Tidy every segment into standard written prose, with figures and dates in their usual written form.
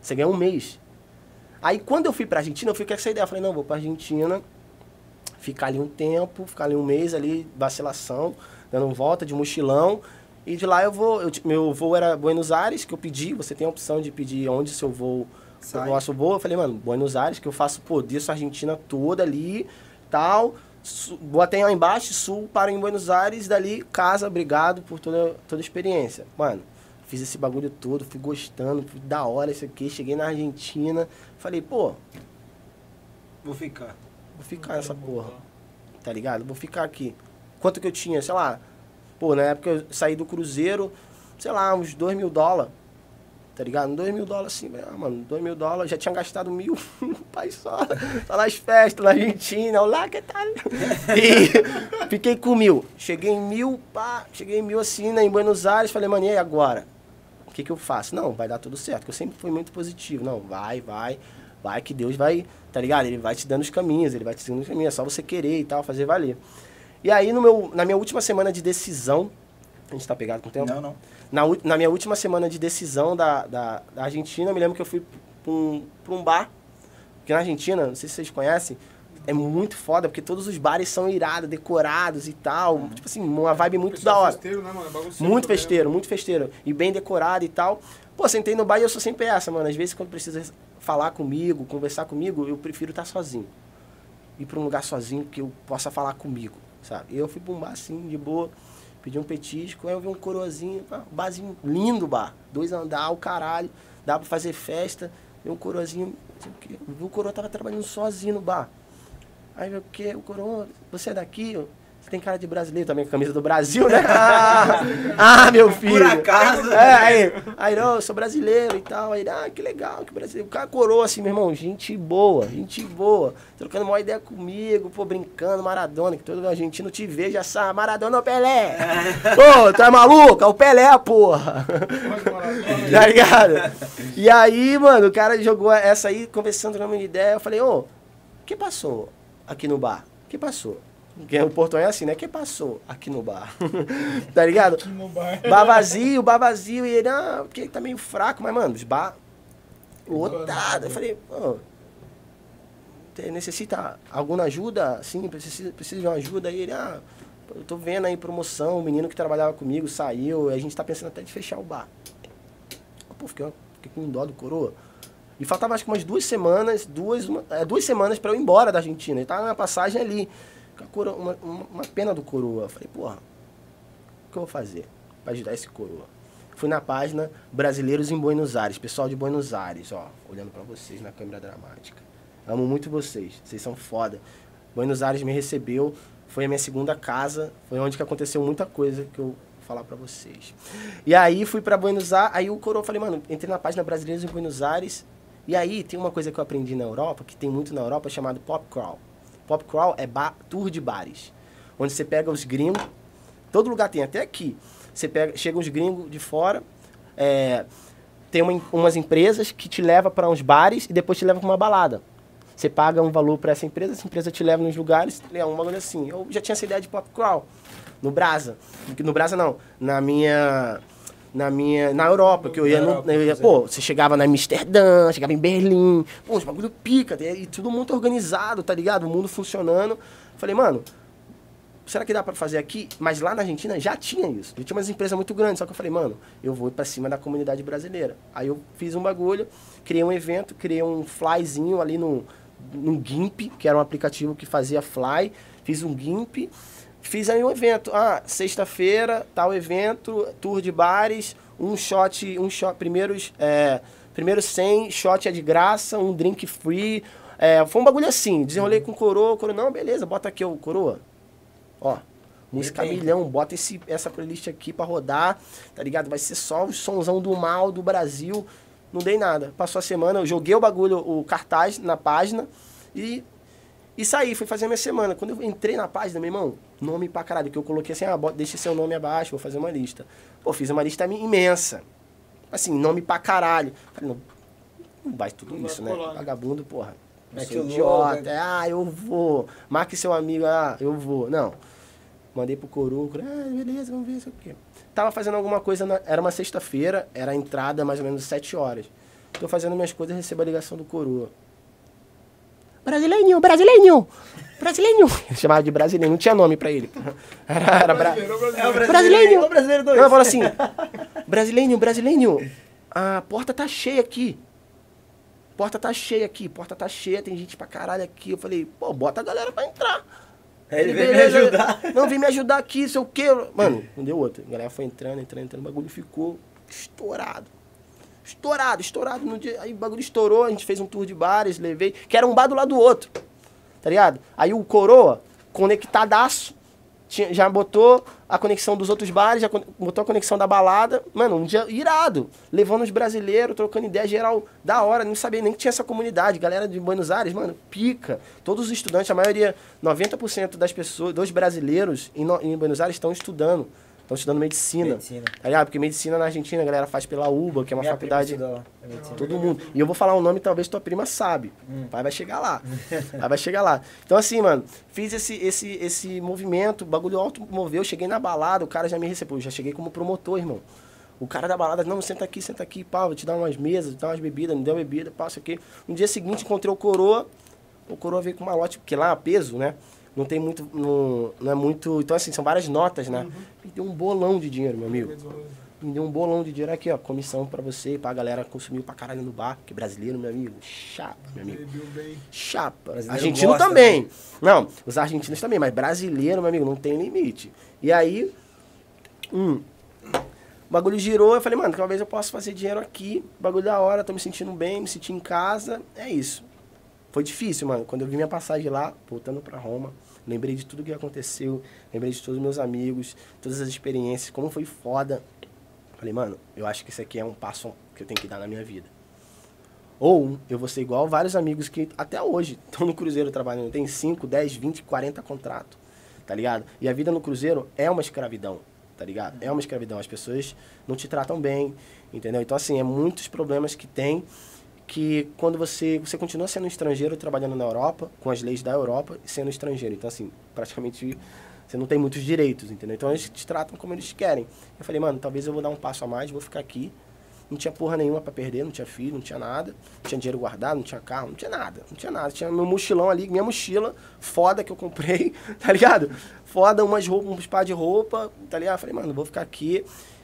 Você ganha um mês. Aí quando eu fui pra Argentina, eu fui com essa ideia. Eu falei, não, vou pra Argentina, ficar ali um tempo, ficar ali um mês ali, vacilação, dando volta de mochilão. E de lá meu voo era Buenos Aires, que eu pedi, você tem a opção de pedir onde seu voo, o nosso voo. Eu falei, mano, Buenos Aires, que eu faço, pô, desço a Argentina toda ali, tal, botei lá embaixo, sul, para em Buenos Aires, dali, casa, obrigado por toda a experiência. Mano, fiz esse bagulho todo, fui gostando, fui da hora isso aqui, cheguei na Argentina, falei, pô, vou ficar nessa porra, tá ligado? Vou ficar aqui. Quanto que eu tinha, sei lá, pô, na época eu saí do cruzeiro, sei lá, uns $2.000, tá ligado? $2.000 assim, mano, $2.000, já tinha gastado 1.000 no país só nas festas, na Argentina, olá, que tal? E fiquei com 1.000, cheguei em 1.000 assim, né, em Buenos Aires, falei, mano, e aí agora? O que eu faço? Não, vai dar tudo certo, porque eu sempre fui muito positivo, não, vai, que Deus vai, tá ligado? Ele vai te dando os caminhos, é só você querer e tal, fazer valer. E aí, na minha última semana de decisão, a gente tá pegado com o tempo? Não. Na minha última semana de decisão da Argentina, eu me lembro que eu fui pra um bar, porque na Argentina, não sei se vocês conhecem, é muito foda, porque todos os bares são irados, decorados e tal, tipo assim, uma vibe muito da hora. Festeiro, né, mano? Muito festeiro, e bem decorado e tal. Pô, sentei no bar e eu sou sempre essa, mano, às vezes quando precisa falar comigo, conversar comigo, eu prefiro estar sozinho. Ir pra um lugar sozinho que eu possa falar comigo, sabe? E eu fui pra um bar assim, de boa, pedi um petisco, aí eu vi um coroazinho, um barzinho lindo, bar, 2 andares, o caralho, dá pra fazer festa, vi um coroazinho, eu vi o coroa tava trabalhando sozinho no bar. Aí eu, o coroa, você é daqui? Você tem cara de brasileiro também, com a camisa do Brasil, né? Meu filho. Por acaso. Aí não, eu sou brasileiro e tal. Aí, que legal, que brasileiro. O cara coroa assim, meu irmão, gente boa. Trocando uma ideia comigo, pô, brincando, Maradona, que todo argentino te vê, já sabe, Maradona ou Pelé? Pô, tu é maluco? É o Pelé, porra. Tá ligado? E aí, mano, o cara jogou essa aí, conversando, trocando uma ideia. Eu falei, o que passou aqui no bar? O que passou? Porque o portão é assim, né? Que passou aqui no bar? Tá ligado? Aqui no bar. Bar vazio. E ele, porque ele tá meio fraco. Mas, mano, os bar lotado. Eu falei, necessita alguma ajuda? Sim, precisa de uma ajuda. E ele, eu tô vendo aí promoção. O menino que trabalhava comigo saiu. A gente tá pensando até de fechar o bar. Pô, fiquei com dó do coroa. E faltava acho que umas 2 semanas, 2 semanas pra eu ir embora da Argentina. Ele tava na passagem ali. Uma pena do coroa. Eu falei, porra, o que eu vou fazer pra ajudar esse coroa? Fui na página Brasileiros em Buenos Aires, pessoal de Buenos Aires, olhando pra vocês na câmera dramática. Amo muito vocês são foda. Buenos Aires me recebeu, foi a minha segunda casa, foi onde que aconteceu muita coisa que eu vou falar pra vocês. E aí fui pra Buenos Aires, aí o coroa, falei, mano, entrei na página Brasileiros em Buenos Aires, e aí tem uma coisa que eu aprendi na Europa, que tem muito na Europa, chamado pop crawl. Pop crawl é tour de bares, onde você pega os gringos, todo lugar tem, até aqui. Chega uns gringos de fora, tem umas empresas que te levam para uns bares e depois te levam para uma balada. Você paga um valor para essa empresa te leva nos lugares, um bagulho assim. Eu já tinha essa ideia de pop crawl no Brasa. No Brasa não, na Europa, que eu ia, pô, você chegava na Amsterdã, chegava em Berlim, pô, os bagulho pica, e tudo muito organizado, tá ligado? O mundo funcionando. Falei, mano, será que dá pra fazer aqui? Mas lá na Argentina já tinha isso, já tinha umas empresas muito grandes, só que eu falei, mano, eu vou pra cima da comunidade brasileira. Aí eu fiz um bagulho, criei um evento, criei um flyzinho ali no GIMP, que era um aplicativo que fazia fly, fiz um GIMP, fiz aí um evento, sexta-feira, tal evento, tour de bares, um shot, primeiros 100, shot é de graça, um drink free, foi um bagulho assim, desenrolei com o coroa, não, beleza, bota aqui o coroa, música milhão, bota essa playlist aqui pra rodar, tá ligado? Vai ser só o sonzão do mal do Brasil, não dei nada, passou a semana, eu joguei o bagulho, o cartaz na página e saí, fui fazer a minha semana. Quando eu entrei na página, meu irmão, nome pra caralho, que eu coloquei assim, deixa seu nome abaixo, vou fazer uma lista. Pô, fiz uma lista imensa. Assim, nome pra caralho. Falei, não vai tudo isso, né? Vagabundo, porra. Eu sou idiota. Eu vou. Marque seu amigo, eu vou. Não. Mandei pro coroa, beleza, vamos ver isso aqui. Tava fazendo alguma coisa, era uma sexta-feira, era a entrada mais ou menos 7 horas. tô fazendo minhas coisas e recebo a ligação do coroa. Brasileiro, brasileiro, brasileiro. Ele chamava de brasileiro, não tinha nome pra ele. Era brasileiro. O brasileiro 2. Não, eu falo assim, brasileiro, a porta tá cheia aqui. Porta tá cheia, tem gente pra caralho aqui. Eu falei, pô, bota a galera pra entrar. Ele veio me ajudar. Não, vem me ajudar aqui, sei o quê. Mano, não deu outra. A galera foi entrando, o bagulho ficou estourado. Estourado no dia. Aí o bagulho estourou, a gente fez um tour de bares, levei, que era um bar do lado do outro, tá ligado? Aí o coroa, conectadaço, já botou a conexão dos outros bares, já botou a conexão da balada, mano, um dia irado, levando os brasileiros, trocando ideia geral, da hora, não sabia nem que tinha essa comunidade, galera de Buenos Aires, mano, pica, todos os estudantes, a maioria, 90% das pessoas, dos brasileiros em Buenos Aires estão estudando medicina. Tá ligado? Porque medicina na Argentina a galera faz pela UBA, que é uma faculdade. Todo mundo. E eu vou falar um nome, talvez tua prima sabe. O pai vai chegar lá. Vai chegar lá. Então, assim, mano, fiz esse movimento, o bagulho automoveu, cheguei na balada, o cara já me recebeu. Já cheguei como promotor, irmão. O cara da balada, não, senta aqui, pá, vou te dar umas mesas, te dar umas bebidas, me deu bebida, pá, isso aqui. No dia seguinte encontrei o coroa veio com uma lote, porque lá, peso, né? Não tem muito, não é muito... Então, assim, são várias notas, né? Me deu um bolão de dinheiro, meu amigo. Me deu um bolão de dinheiro aqui, ó. Comissão pra você, pra galera consumir pra caralho no bar. Porque brasileiro, meu amigo, chapa, meu amigo. Chapa. Argentino gosta, também. Né? Não, os argentinos também, mas brasileiro, meu amigo, não tem limite. E aí, o bagulho girou, eu falei, mano, talvez eu possa fazer dinheiro aqui. Bagulho da hora, tô me sentindo bem, me senti em casa. É isso. Foi difícil, mano. Quando eu vi minha passagem lá, voltando pra Roma, lembrei de tudo que aconteceu, lembrei de todos os meus amigos, todas as experiências, como foi foda. Falei, mano, eu acho que isso aqui é um passo que eu tenho que dar na minha vida. Ou eu vou ser igual vários amigos que até hoje estão no cruzeiro trabalhando, tem 5, 10, 20, 40 contratos, tá ligado? E a vida no cruzeiro é uma escravidão, tá ligado? É uma escravidão, as pessoas não te tratam bem, entendeu? Então, assim, é muitos problemas que tem, que quando você continua sendo estrangeiro trabalhando na Europa, com as leis da Europa e sendo estrangeiro. Então, assim, praticamente você não tem muitos direitos, entendeu? Então, eles te tratam como eles querem. Eu falei, mano, talvez eu vou dar um passo a mais, vou ficar aqui. Não tinha porra nenhuma pra perder, não tinha filho, não tinha nada. Não tinha dinheiro guardado, não tinha carro, não tinha nada. Tinha meu mochilão ali, minha mochila foda que eu comprei, tá ligado? Foda, uns par de roupa, tá ligado? Eu falei, mano, vou ficar aqui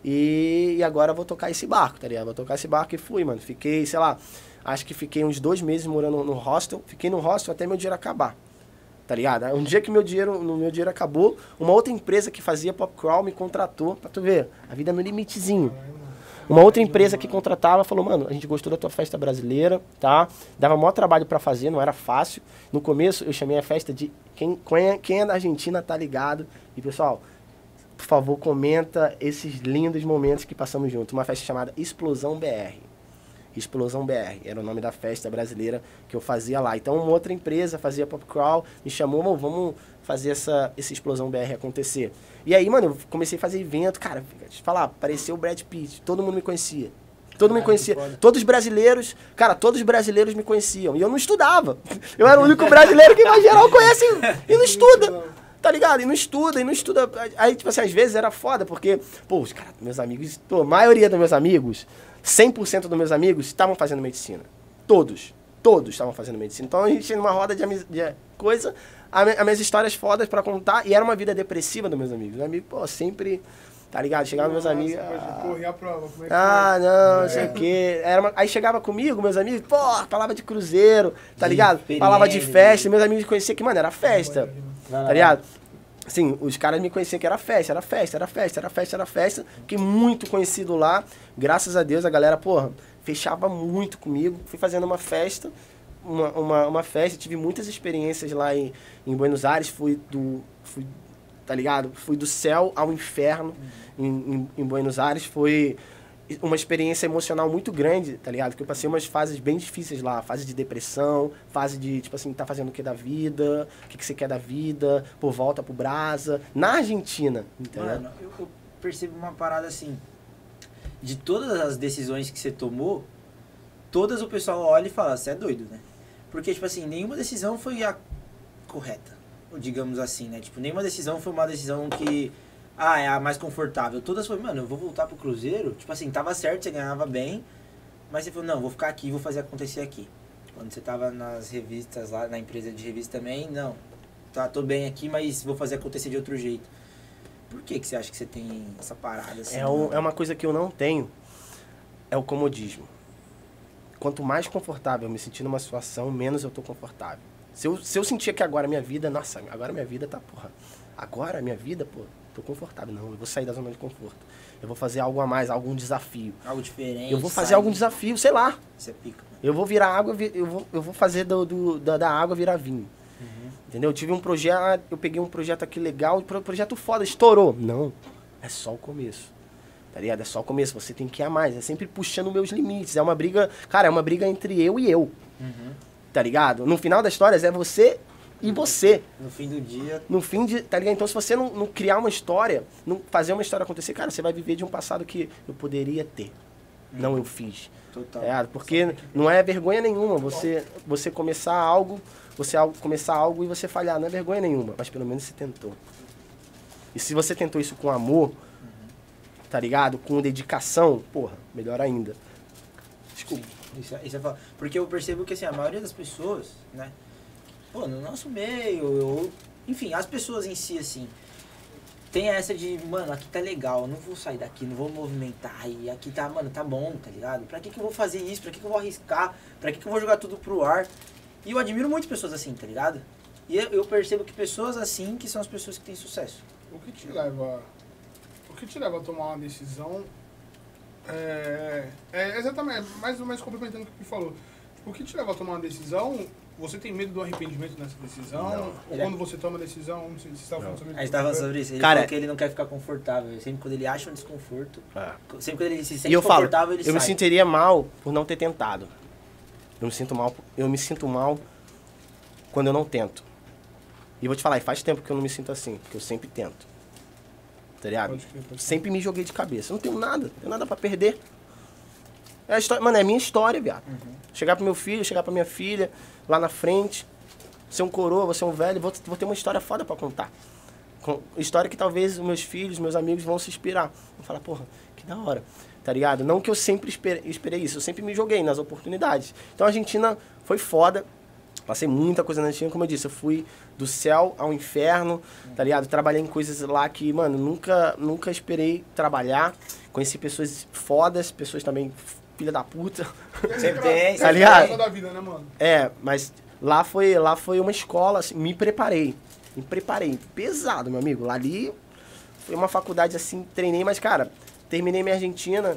e agora eu vou tocar esse barco, tá ligado? Vou tocar esse barco e fui, mano. Fiquei, sei lá, acho que fiquei uns 2 meses morando no hostel. Fiquei no hostel até meu dinheiro acabar. Tá ligado? Um dia que meu dinheiro acabou, uma outra empresa que fazia popcrawl me contratou, pra tu ver, a vida no limitezinho. Uma outra empresa que contratava falou, mano, a gente gostou da tua festa brasileira, tá? Dava maior trabalho pra fazer, não era fácil. No começo eu chamei a festa de quem é da Argentina tá ligado. E pessoal, por favor, comenta esses lindos momentos que passamos juntos. Uma festa chamada Explosão BR. Explosão BR, era o nome da festa brasileira que eu fazia lá. Então, uma outra empresa fazia popcrawl, me chamou, vamos fazer essa Explosão BR acontecer. E aí, mano, eu comecei a fazer evento, cara, deixa eu falar, apareceu o Brad Pitt, todo mundo me conhecia. Todo mundo me conhecia. Todos os brasileiros, cara, todos os brasileiros me conheciam. E eu não estudava. Eu era o único brasileiro que, em geral, conhece e não estuda. Tá ligado? E não estuda. Aí, tipo assim, às vezes era foda, porque, pô, os caras, meus amigos, a maioria dos meus amigos, 100% dos meus amigos estavam fazendo medicina. Todos estavam fazendo medicina. Então a gente tinha uma roda de coisa, as minhas histórias fodas pra contar, e era uma vida depressiva dos meus amigos. Meus amigos, pô, sempre, tá ligado? Chegava meus amigos. Corri a prova, como é que não sei o quê. Aí chegava comigo, meus amigos, pô, falava de cruzeiro, tá ligado? Falava de festa, meus amigos conheciam que, mano, era festa, tá ligado? Assim, os caras me conheciam que era festa, que muito conhecido lá. Graças a Deus a galera, porra, fechava muito comigo. Fui fazendo uma festa, uma festa, tive muitas experiências lá em Buenos Aires, tá ligado? Fui do céu ao inferno em Buenos Aires, foi uma experiência emocional muito grande, tá ligado? Que eu passei umas fases bem difíceis lá, fase de depressão, fase de, tipo assim, tá fazendo o que da vida, o que você quer da vida, pô, volta pro Brasa, na Argentina, entendeu? Mano, eu percebo uma parada assim, de todas as decisões que você tomou, todas o pessoal olha e fala, você é doido, né? Porque, tipo assim, nenhuma decisão foi a correta, digamos assim, né? Tipo, nenhuma decisão foi uma decisão que... é a mais confortável. Todas foi, mano, eu vou voltar pro Cruzeiro. Tipo assim, tava certo, você ganhava bem. Mas você falou, não, vou ficar aqui, vou fazer acontecer aqui. Quando você tava nas revistas lá, na empresa de revista também, não. Tá, tô bem aqui, mas vou fazer acontecer de outro jeito. Por que você acha que você tem essa parada assim? É uma coisa que eu não tenho, é o comodismo. Quanto mais confortável eu me sentir numa situação, menos eu tô confortável. Se eu sentir que agora minha vida, nossa, agora minha vida tá, porra, agora minha vida, pô, tô confortável. Não, eu vou sair da zona de conforto. Eu vou fazer algo a mais, algum desafio. Algo diferente. Eu vou fazer algum desafio, sei lá. Isso é pica. Eu vou virar água, eu vou fazer da água virar vinho. Entendeu? Eu tive um projeto, eu peguei um projeto aqui legal, projeto foda, estourou. Não, é só o começo. Tá ligado? É só o começo, você tem que ir a mais. É sempre puxando meus limites. É uma briga, cara, é uma briga entre eu e eu. Tá ligado? No final das histórias é você e você. No fim do dia. No fim de, tá ligado? Então se você não criar uma história, não fazer uma história acontecer, cara, você vai viver de um passado que eu poderia ter. Não eu fiz. Total. É, porque não é vergonha nenhuma você começar algo, começar algo e você falhar, não é vergonha nenhuma, mas pelo menos você tentou. E se você tentou isso com amor, tá ligado? Com dedicação, porra, melhor ainda. Desculpa. Isso é porque eu percebo que assim, a maioria das pessoas, né? Pô, no nosso meio, enfim, as pessoas em si, assim, tem essa de, mano, aqui tá legal, eu não vou sair daqui, não vou movimentar, e aqui tá, mano, tá bom, tá ligado? Pra que eu vou fazer isso? Pra que eu vou arriscar? Pra que eu vou jogar tudo pro ar? E eu admiro muitas pessoas assim, tá ligado? E eu percebo que pessoas assim que são as pessoas que têm sucesso. O que te leva a tomar uma decisão exatamente, mais ou menos complementando o que você falou. Tipo, o que te leva a tomar uma decisão? Você tem medo do arrependimento nessa decisão? Não. Ou quando você toma a decisão, você estava falando sobre A gente tava falando sobre isso. Ele Cara, falou que ele não quer ficar confortável. Sempre quando ele acha um desconforto, sempre quando ele se E sente eu falo, confortável, ele sai. eu me sentiria mal por não ter tentado. Eu me sinto mal quando eu não tento. E vou te falar, e faz tempo que eu não me sinto assim, porque eu sempre tento. Tá ligado? Pode crer. Sempre me joguei de cabeça. Eu não tenho nada pra perder. É a história, mano, é a minha história, viado. Chegar pro meu filho, chegar pra minha filha, lá na frente, ser um coroa, você um velho, vou ter uma história foda pra contar. História que talvez os meus filhos, meus amigos vão se inspirar. Vão falar, porra, que da hora. Tá ligado? Não que eu sempre esperei isso, eu sempre me joguei nas oportunidades. Então a Argentina foi foda. Passei muita coisa na Argentina, como eu disse, eu fui do céu ao inferno, tá ligado? Trabalhei em coisas lá que, mano, nunca esperei trabalhar. Conheci pessoas fodas, pessoas também filha da puta. Sempre tem, Tá ligado? Da vida, né, mano? Mas lá foi uma escola, assim, me preparei pesado, meu amigo. Lá ali foi uma faculdade, assim, treinei, mas, cara, terminei minha Argentina.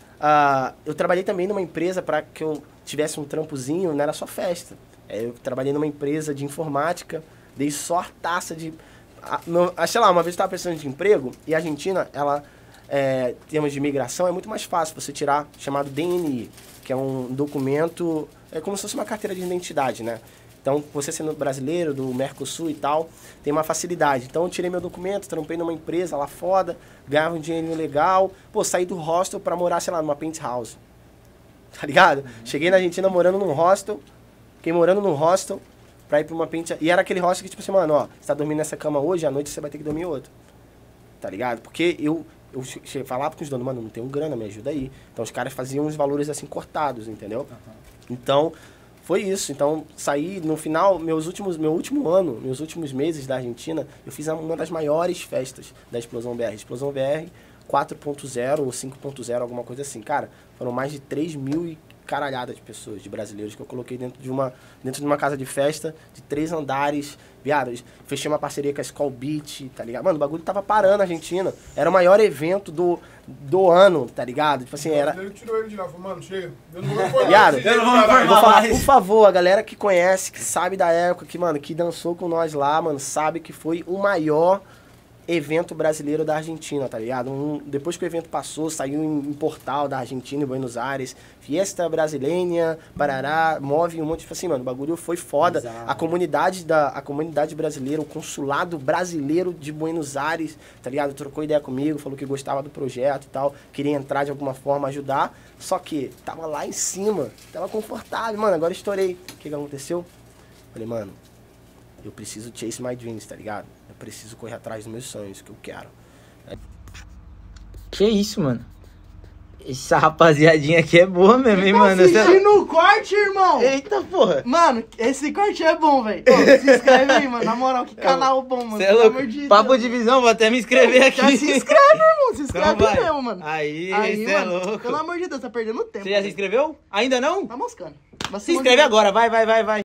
Eu trabalhei também numa empresa para que eu tivesse um trampozinho, não era só festa. Eu trabalhei numa empresa de informática, dei sortaça de... sei lá, uma vez eu estava precisando de emprego, e a Argentina, ela, em termos de imigração, é muito mais fácil você tirar, chamado DNI, que é um documento, é como se fosse uma carteira de identidade, né? Então, você sendo brasileiro, do Mercosul e tal, tem uma facilidade. Então, eu tirei meu documento, trampei numa empresa lá foda, ganhava um dinheirinho legal, saí do hostel pra morar, sei lá, numa penthouse. Tá ligado? Cheguei na Argentina morando num hostel, fiquei morando num hostel pra ir pra uma penthouse. E era aquele hostel que, tipo assim, mano, ó, você tá dormindo nessa cama hoje, à noite você vai ter que dormir em outra. Tá ligado? Porque eu falava com os donos, mano, não tenho grana, me ajuda aí. Então, os caras faziam uns valores, assim, cortados, entendeu? Então... foi isso. Então, saí no final, meu último ano, meus últimos meses da Argentina, eu fiz uma das maiores festas da Explosão BR. Explosão BR 4.0 ou 5.0, alguma coisa assim. Cara, foram mais de 3 mil e caralhada de pessoas, de brasileiros, que eu coloquei dentro de uma casa de festa de 3 andares. Viado, fechei uma parceria com a Skull Beach, tá ligado? Mano, o bagulho tava parando na Argentina. Era o maior evento do ano, tá ligado? Tipo assim, era... Ele tirou ele de lá, falou, mano, chega. Eu não vou formar. Viado, eu não vou formar eu vou falar, mais. por favor, a galera que conhece, que sabe da época, que, mano, que dançou com nós lá, mano, sabe que foi o maior evento brasileiro da Argentina, tá ligado? Depois que o evento passou, saiu em portal da Argentina, em Buenos Aires, Fiesta Brasileña, Parará, move um monte, tipo assim, mano, o bagulho foi foda. Exato. A comunidade brasileira, o consulado brasileiro de Buenos Aires, tá ligado? Trocou ideia comigo, falou que gostava do projeto e tal, queria entrar de alguma forma, ajudar, só que tava lá em cima, tava confortável, mano, agora estourei. O que aconteceu? Falei, mano, eu preciso chase my dreams, tá ligado? Eu preciso correr atrás dos meus sonhos, que eu quero. Que isso, mano? Essa rapaziadinha aqui é boa mesmo, hein, mano? Assistindo o corte, irmão. Eita, porra. Mano, esse corte é bom, velho. Se inscreve aí, mano. Na moral, que canal bom, mano. Cê é louco. Papo de visão, vou até me inscrever aqui. Já se inscreve, irmão. Se inscreve Então vai. mesmo, mano. Aí, cê é louco. Pelo amor de Deus, tá perdendo tempo. Você já se inscreveu? Ainda não? Tá moscando. Se inscreve agora, vai.